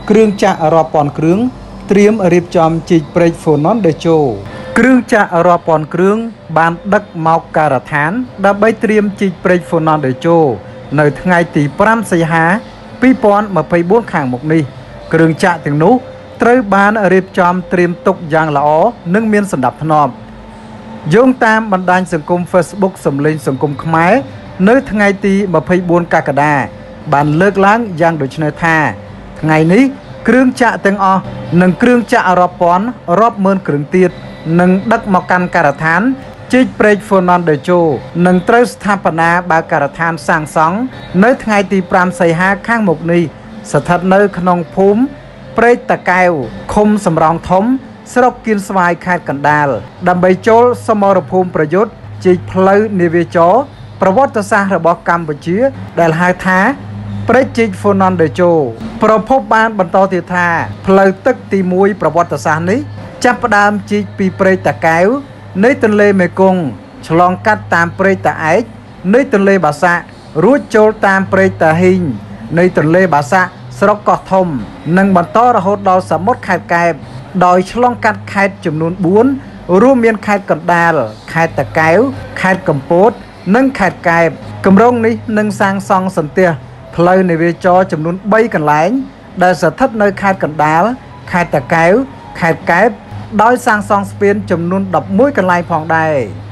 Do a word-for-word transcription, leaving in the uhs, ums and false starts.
គ្រឿងចាក់រាប់ពាន់គ្រឿងត្រៀមរៀបចំជីកព្រែកហ្វូណនដេជោគ្រឿងចាក់រាប់ពាន់គ្រឿងបានដឹកមកការដ្ឋានដើម្បីត្រៀមជីកព្រែកហ្វូណនដេជោនៅថ្ងៃទីប្រាំសីហាពីរពាន់ម្ភៃបួនខាងមុខនេះគ្រឿងចាក់ទាំងនោះត្រូវបានរៀបចំត្រៀមទុកយ៉ាងល្អនិងមានសណ្ដាប់ធ្នាប់យោងតាមបណ្ដាញសង្គម Facebook សំលេងសង្គមខ្មែរនៅថ្ងៃទីម្ភៃបួនកក្កដាបានលើកឡើងយ៉ាងដូចនេះថាថ្ងៃនេះគ្រឿងចាក់ទាំងអស់និងគ្រឿងចាក់រាប់ពាន់រាប់ម៉ឺនគ្រឿងទៀតនឹងដឹកមកកាន់ការដ្ឋានជីកព្រែកហ្វូណនដេជោនឹងត្រូវស្ថាបនាបើកការដ្ឋានសាងសង់នៅថ្ងៃទីប្រាំសីហាខាងមុខនេះស្ថិតនៅក្នុងភូមិព្រែកតាកែវឃុំសំរោងធំស្រុកគៀនស្វាយខេត្តកណ្ដាលដើម្បីចូលសមរភូមិប្រយុទ្ធជីកផ្លូវនាវាចរប្រវត្តិសាស្ត្ររបស់កម្ពុជាដែលហៅថាព្រែកជីកហ្វូណនដេជោប្រភពបានបន្តទៀតថាផ្លូវទឹកទីមួយប្រវត្តិសាស្ត្រនេះចាប់ផ្ដើមជីកពីព្រែកតាកែវនៃទន្លេមេគង្គឆ្លងកាត់តាមព្រែកតាឯកនៃទន្លេបាសាក់រួចចូលតាមព្រែកតាហ៊ីងនៃទន្លេបាសាក់ស្រុកកោះធំនិងបន្តរហូតដល់សមុទ្រខេត្តកែបដោយឆ្លងកាត់ខេត្តចំនួនបួនរួមមានខេត្តកណ្ដាលខេត្តតាកែវខេត្តកំពតនិងខេត្តកែបគម្រោងនេះនឹងសាងសង់សន្ទះផ្លូវនាវាចរចំនួនបីកន្លែងដែលស្ថិតនៅខេត្តកណ្ដាលខេត្តតាកែវខេត្តកែបដោយសាងសង់ស្ពានចំនួនដប់មួយកន្លែងផងដែរ